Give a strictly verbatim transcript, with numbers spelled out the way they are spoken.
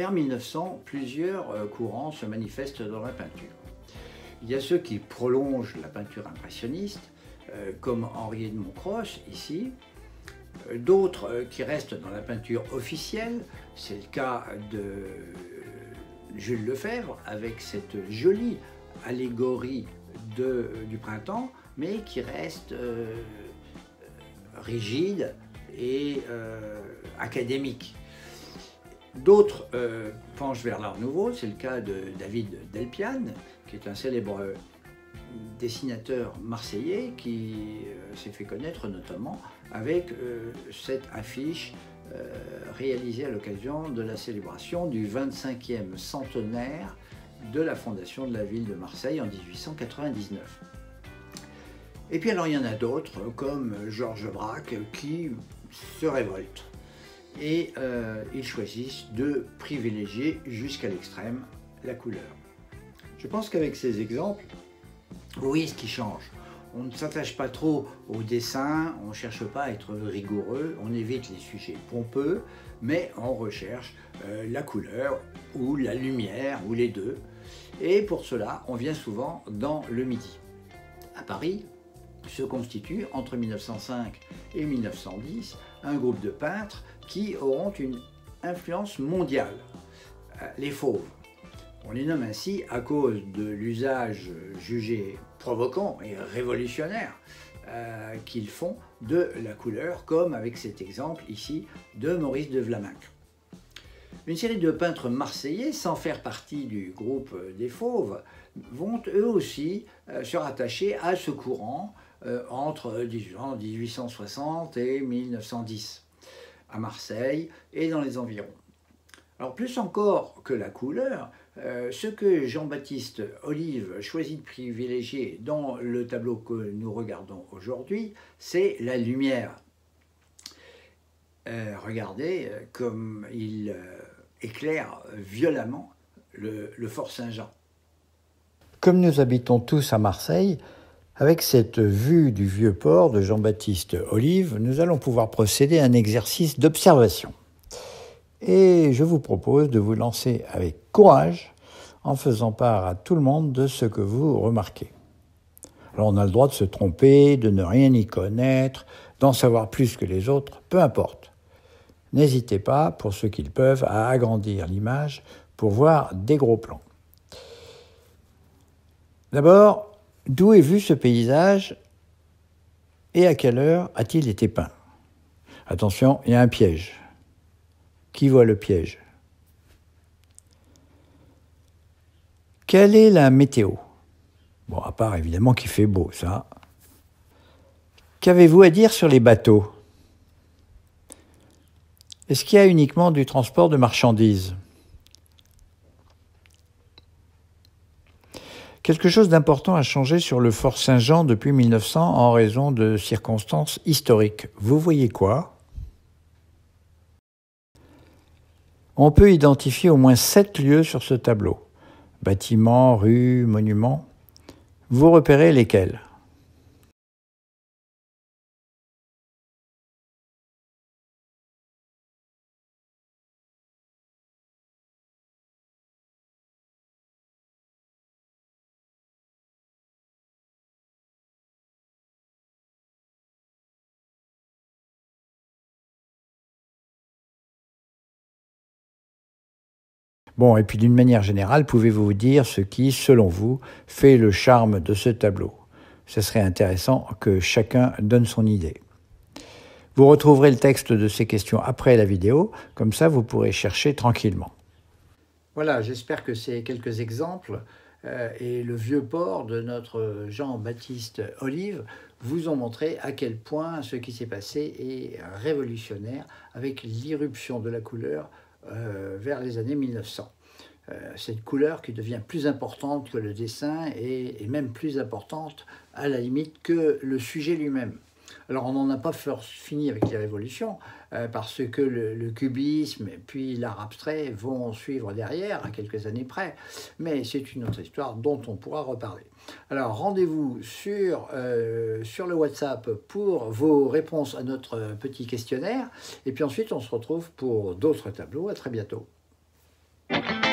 vers mille neuf cents, plusieurs courants se manifestent dans la peinture. Il y a ceux qui prolongent la peinture impressionniste, euh, comme Henri Edmond Croce, ici. D'autres euh, qui restent dans la peinture officielle, c'est le cas de Jules Lefebvre, avec cette jolie allégorie de, euh, du printemps, mais qui reste euh, rigide et euh, académique. D'autres euh, penchent vers l'art nouveau, c'est le cas de David Delpiane, qui est un célèbre dessinateur marseillais qui euh, s'est fait connaître notamment avec euh, cette affiche euh, réalisée à l'occasion de la célébration du vingt-cinquième centenaire de la fondation de la ville de Marseille en mille huit cent quatre-vingt-dix-neuf. Et puis alors il y en a d'autres comme Georges Braque qui se révoltent. Et euh, ils choisissent de privilégier jusqu'à l'extrême la couleur. Je pense qu'avec ces exemples, vous voyez ce qui change. On ne s'attache pas trop au dessin, on ne cherche pas à être rigoureux, on évite les sujets pompeux, mais on recherche euh, la couleur ou la lumière ou les deux. Et pour cela, on vient souvent dans le Midi. À Paris se constitue entre mille neuf cent cinq et mille neuf cent dix un groupe de peintres qui auront une influence mondiale, les fauves. On les nomme ainsi à cause de l'usage jugé provoquant et révolutionnaire euh, qu'ils font de la couleur, comme avec cet exemple ici de Maurice de Vlaminck. Une série de peintres marseillais, sans faire partie du groupe des fauves, vont eux aussi euh, se rattacher à ce courant euh, entre mille huit cent soixante et mille neuf cent dix. À Marseille et dans les environs. Alors plus encore que la couleur, euh, ce que Jean-Baptiste Olive choisit de privilégier dans le tableau que nous regardons aujourd'hui, c'est la lumière. Euh, regardez comme il euh, éclaire violemment le, le Fort Saint-Jean. Comme nous habitons tous à Marseille, avec cette vue du vieux port de Jean-Baptiste Olive, nous allons pouvoir procéder à un exercice d'observation. Et je vous propose de vous lancer avec courage en faisant part à tout le monde de ce que vous remarquez. Alors on a le droit de se tromper, de ne rien y connaître, d'en savoir plus que les autres, peu importe. N'hésitez pas, pour ceux qui le peuvent, à agrandir l'image pour voir des gros plans. D'abord, d'où est vu ce paysage et à quelle heure a-t-il été peint? Attention, il y a un piège. Qui voit le piège? Quelle est la météo? Bon, à part évidemment qu'il fait beau, ça. Qu'avez-vous à dire sur les bateaux? Est-ce qu'il y a uniquement du transport de marchandises? Quelque chose d'important a changé sur le Fort Saint-Jean depuis mille neuf cents en raison de circonstances historiques. Vous voyez quoi? On peut identifier au moins sept lieux sur ce tableau. Bâtiments, rues, monuments. Vous repérez lesquels? Bon, et puis d'une manière générale, pouvez-vous dire ce qui, selon vous, fait le charme de ce tableau? Ce serait intéressant que chacun donne son idée. Vous retrouverez le texte de ces questions après la vidéo, comme ça vous pourrez chercher tranquillement. Voilà, j'espère que ces quelques exemples euh, et le vieux port de notre Jean-Baptiste Olive vous ont montré à quel point ce qui s'est passé est révolutionnaire avec l'irruption de la couleur euh, vers les années mille neuf cents. Euh, cette couleur qui devient plus importante que le dessin et, et même plus importante à la limite que le sujet lui-même. Alors on n'en a pas fini avec les révolutions, euh, parce que le, le cubisme et puis l'art abstrait vont suivre derrière, à quelques années près, mais c'est une autre histoire dont on pourra reparler. Alors rendez-vous sur, euh, sur le WhatsApp pour vos réponses à notre petit questionnaire, et puis ensuite on se retrouve pour d'autres tableaux. À très bientôt. Thank you.